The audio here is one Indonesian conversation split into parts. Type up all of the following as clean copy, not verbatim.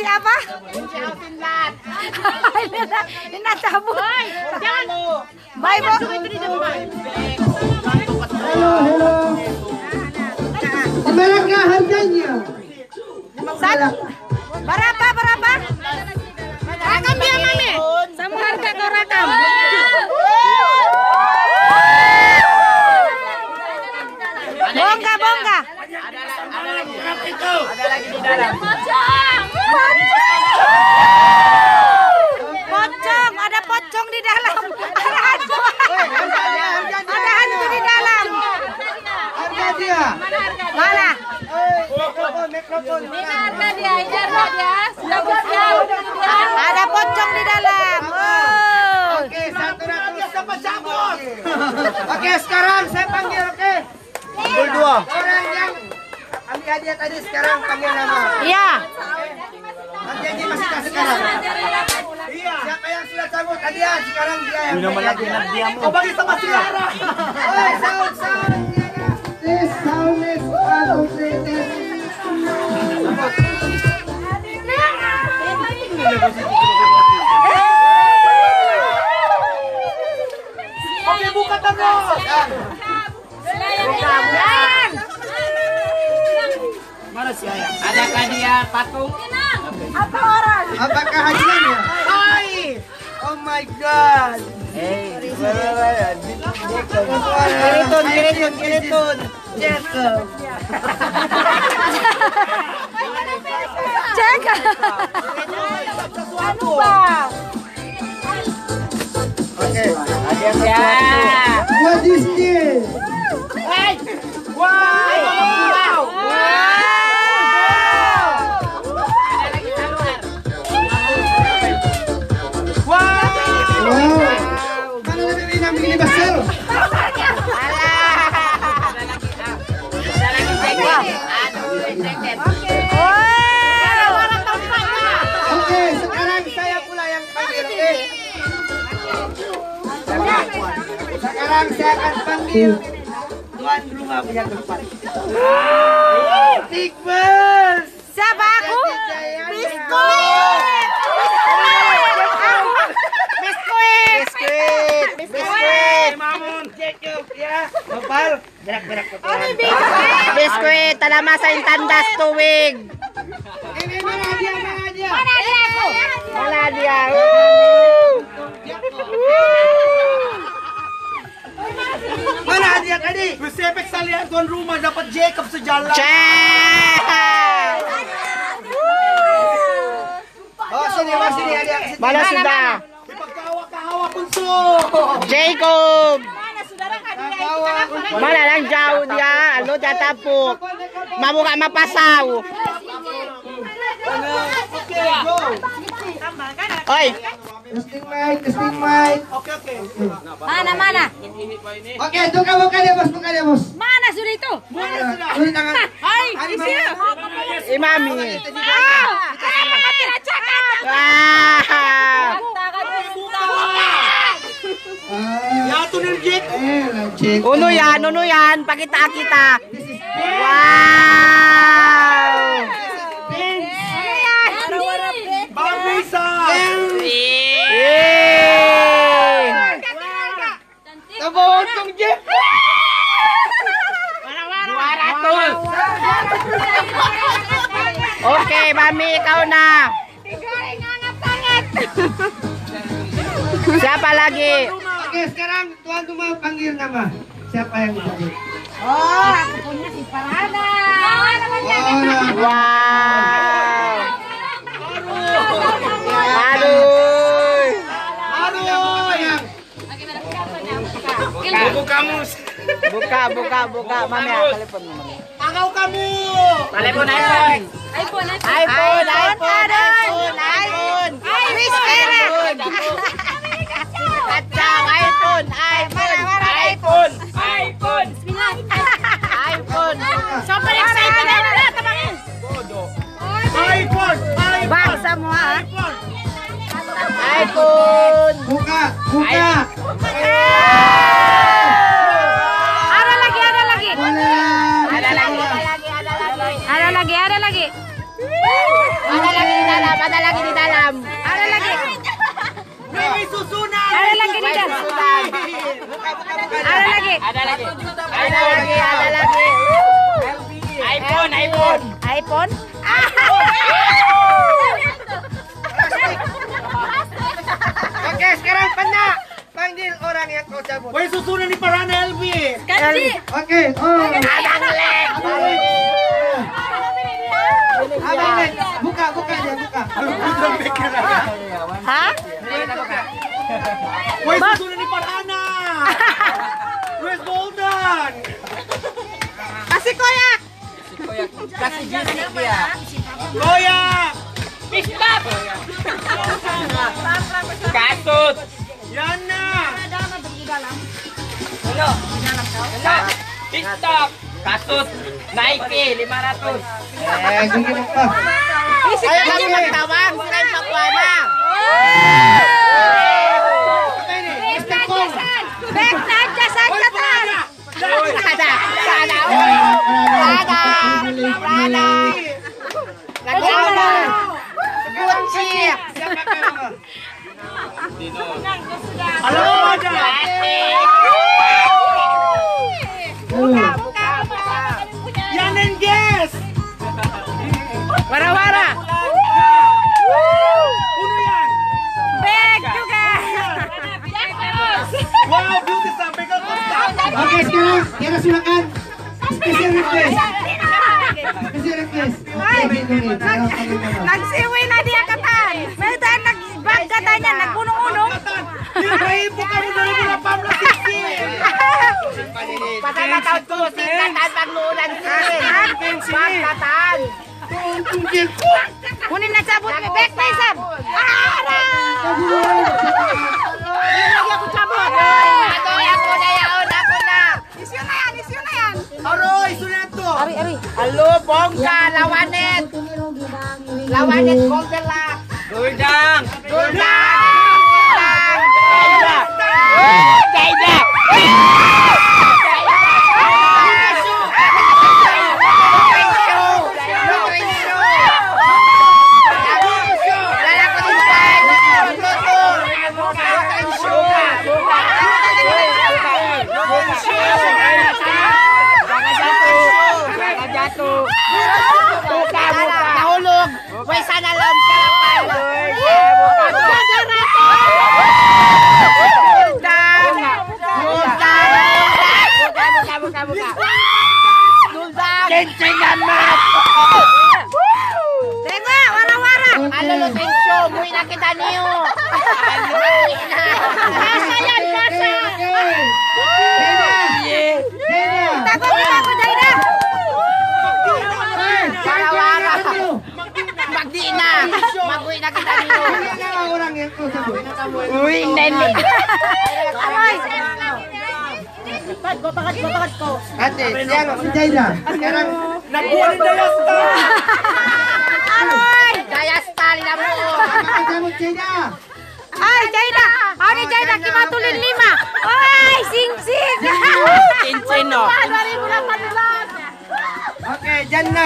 kunci apa? Kunci Alvinland. Ini cabut. Jangan. Bye, Bu. Halo. Berapa harganya? Berapa? Rakam dia, Mami. Sama harga kau rakam. Bongga. Ada lagi di dalam. Pocong, ada pocong di dalam. Ada hantu. Ada hantu di dalam. Harga dia. Mana? Mikrofon. Ada pocong di dalam. Oh. Oke, 100 sama cabut. Oke, sekarang saya panggil, oke? Dua. Orang yang ambil hadiah tadi sekarang panggil nama. Iya. Nanti aja masih kasih sekarang. Iya. Siapa yang sudah cabut hadiah sekarang dia yang bayar. Kau bagi sama si Lara. Oi, sound. This sound is Oke, buka terus. Mana si Ayang? Adakah dia patung? Apakah hadiahnya? Hai. Oh my god. Kiritun. Jacob. Cek. Anu, Bang. Oke. Ya. What is this? Wow. Wow. Kalau lebih minum begini basel. Oke, sekarang saya pula yang panggil, oke? Sekarang saya akan panggil tuan rumah punya tempat. Tikbus. Siapa aku? Biskuit. Mamun, Jacob ya. Nopal, berak-berak. Biskuit, talama sa intandas tuwig. Ini mana dia? Mana dia? Mana hadiah tadi? Besepek salian tuan rumah dapat Jacob sejalan. Cek. Oh, sini hadiah. Mana sudah? Ipagkahawa punso. Jacob. Mana lang jauh dia? Alo tatapuk. Mabuka mapasaw. Oke, go. Oy. Testing mic. Oke. Mana? Oke, buka dia bos. Mana sudah itu? Tulis tangan. Hai, Hari isi. Imami. Ya tunin Jack. Cek. Uno yan. Pakita kita. Wow. Bang bisa. Tabon kong Jack. 200. Oke, Mami, ikaw na. Siapa lagi? Oke, sekarang tuan rumah panggil nama. Siapa yang panggil? Oh, aku punya si Farhana. Wow. Aduh. Buku kamu. Buka. Mami, telepon Mami. Tagaw kamu. Telepon iPhone. Kacang iPhone. Siapa yang excited na tabangin? iPhone. Bang semua. iPhone. Buka. Ada lagi. Ada lagi. Ada lagi. Ada lagi di dalam. susunan. Ada lagi nih Dan. Ada lagi. Ada lagi. iPhone. iPhone. Oke, sekarang panggil orang yang kau cabut. Woi, susunan di Parana LB. Oke, Abang Len, buka dia, buka. Hah? Woi, susunan di Parana. Where's Golden? Kasih koyak. Kasih bisik dia. Koyak. Pistap. Kasut. Yana. TikTok. Kasut. Nike 500. Sige na pa. Ayo kami magtawag. Sila yung magwana. Bek saja saja tan. Prada. Gucci. Alam mo ada. Yan and guess. Wara-wara. Uno yan. Bek juga. Wow, beauty sampai ke Costa. Oke, sekarang kita silakan. Special request. Nagsiwi na dia katan. May tayo nagbag katanya nagpunong-unong. Ibu kamu 2018 sih. Pasal na taon ko, singkatan pagluulan Pagkatan. Kunin na sabot mi bek na isab. Aku cabut. Ako na yaon, ako na. Isyu na yan. Aroy, sunat to. Ari. Alo, bongga, lawanet. Lawanet, bongga lah. Guldang. Jaida. Buka. Nahulog. May sana lang ka lang Kencing amat. Tengok wara-wara. Halo lo tensyo, muy na kita niyo. Kasa yan, kasa. Tako Jaida. Wara-wara. Magdi na. Maguwi na kita niyo. Orang yang kau cabut. Uy, nene. Amoy. Ate, siapa? Si Jaida. Sekarang Nakuha ni Dayasta. Amoy. Gaya style na mo. kau cabut Jaida. Ay, Jaida. Ako ni Jaida, kimatulin 5. Ay, sing-sing. Cincin no. 2018. Oke, Janna.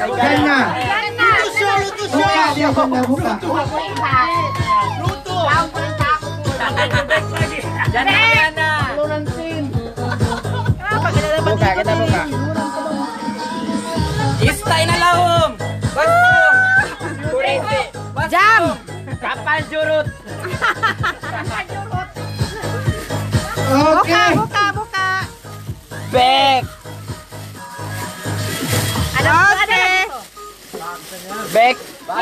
Buka dia Janna, buka. Luto. Buka, kita buka. Istay na lahom. Basong. Kurente. Jam. Kapal jurut. Oke. Buka. Bek. Ada lagi. Bek.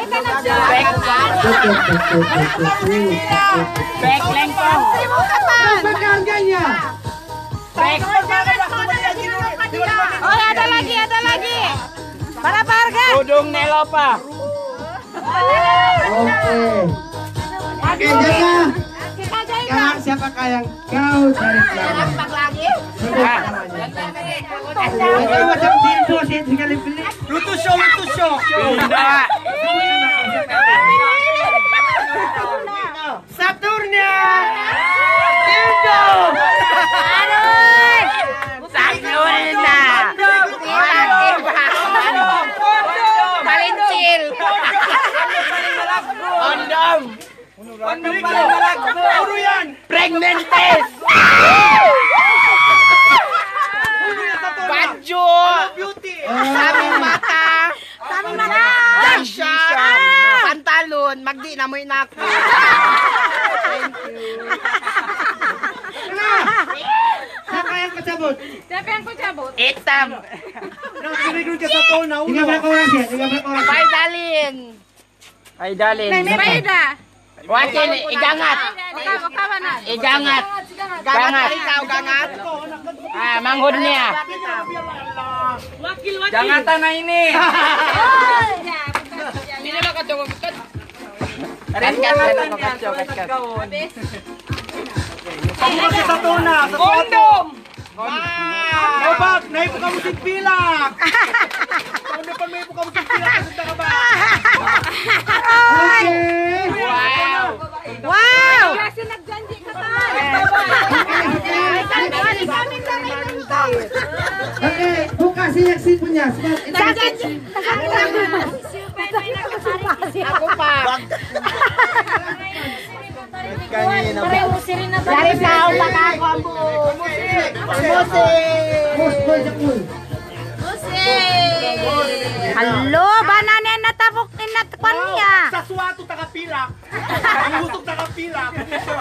Bek lengkong. Buka pa. Berapa harganya? Bek. Oh, ada lagi. Berapa harga? Udung nelopa. Oke, Janna. Kita Jaida. Sekarang siapakah yang kau cari pelanggan? Pak lagi. Kau macam info sih sekali beli. Luto show. Bunda. Saturnya. Saturna. Malincil. Ondom. Ondom. Shawn Mendes! Banjo! Beauty! Saming mata! Saming mata! T-shirt! Pantalon! Magdi na mo ako. Siapa yang kecabut? Siapa yang kucabut? Itam! Nakapinigod ka sa phone na 13 orang ya, 13 orang. Paidalin! Paidalin! Peda. Wakin, igangat! Kawan na. Igangat! Gangat! Ikaw, gangat! Manghod niya! Jangatan na ini! Hindi na makatungkot. Kaskat na makatungkot. Pagpapag ka sa phone na! Sa Kondom! O bag! Naipo ka mo si pilak! Ano pa may ipo ka mo si pilak? Kasunta ka ba? Wow! Wow! Oke, buka siyak punya. Sakit. Ako pa! Dari tahu pa ako ang Halo, banana na tapok tinatpan niya. Sa suwato takapilak! Ang husog takapilak!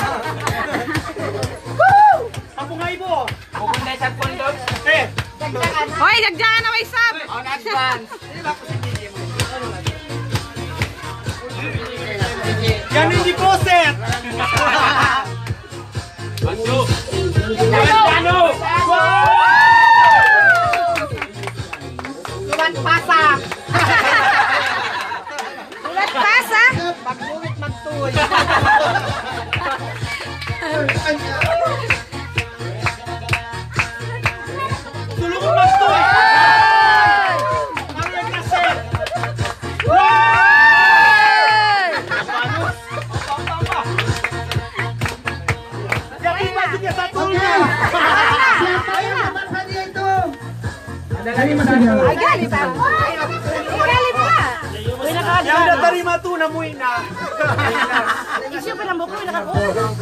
Pagpungay mo! Pupunta sa kondom. Hoy, dagdagan na may sab. On advance. Yan hindi poset! Ano? Suwan pasa. Ulat pasa. Pagbuwit magtuloy. Tulungan magtoy! Ano yung kaset? Yan yung bati niya sa tulong! Dari mana dia? Ay, galit pa. Galit pa. Yan na tarima to na muwi na! Isyo pa lang buko, nakako.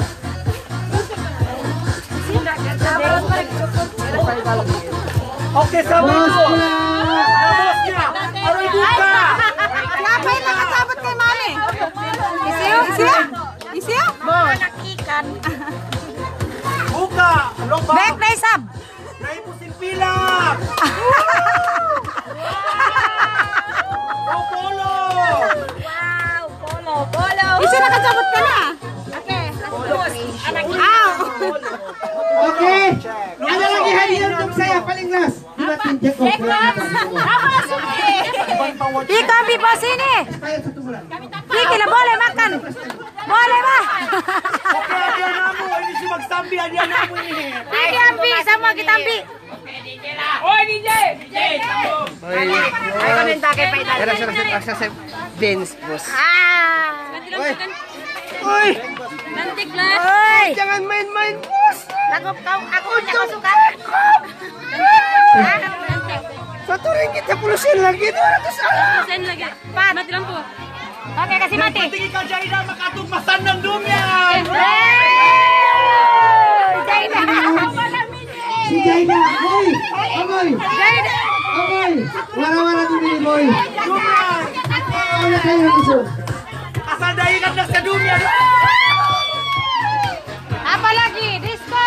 Okay, sabay ko! Nabos niya! Aroy buka! Napay lang kasabot kay mami. Isiyo, isiyo. Isiyo. Nakikan. Buka! Lomba! Back na isab. Naipusin pilak! Oh, polo! Isyo nakasabot ka na. Okay. Aw. Oke. Ada lagi hadiah untuk saya paling last. Buatin Jacob. Ikaw, Bibo, sini. Saya 1 bulan. Sige na, boleh makan. Boleh ba? Okay, hadiah namu! Hindi siya magsambi, hadiah namu ini! Sige, ambi. Sama kita ambi. Ay, komenta kay Paidalin. Rasa dance, boss. Uy. Nantik Uy. Jangan main-main, bos. Ako suka. Satu ringgit 10 sen lagi, 200 Sen lagi. Mati lampu. Oke, kasih mati. Tingin ka dyan na makatugmasan ng dumya! Jaida. Si Jaida, boy. Boy. Jaida. Boy. Wara-wara dulu boy. Dumya! Ano kayo gusto? Asal dahilan na sa dumya! Apa lagi? Disco.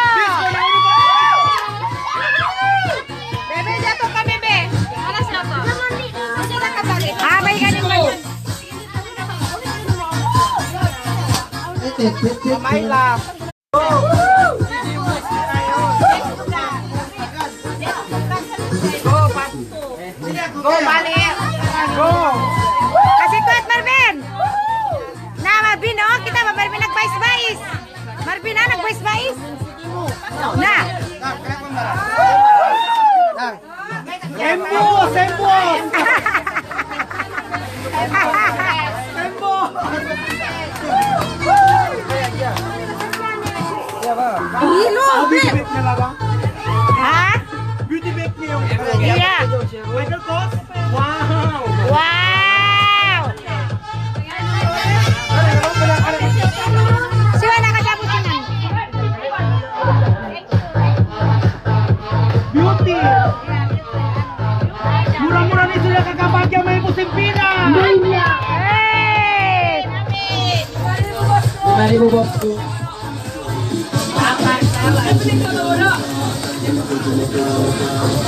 Bebe, jatuh ka, Bebe. Mana siapa? Abay ka din ba yun? My love. Go, balik. Go. Kasih kuat, Marvin. Nah, Marvin, oh, kita Marvin nagbais-bais. Marvin, nagbais-bais. Nah. Embos! Embos! Embos! Hilo, Beauty bag niya lang ba? ha? Beauty bag niya yung... Iya. Michael Kors? Wow! Wow. Siwa nakasabot ka nan. Ibu Bosku.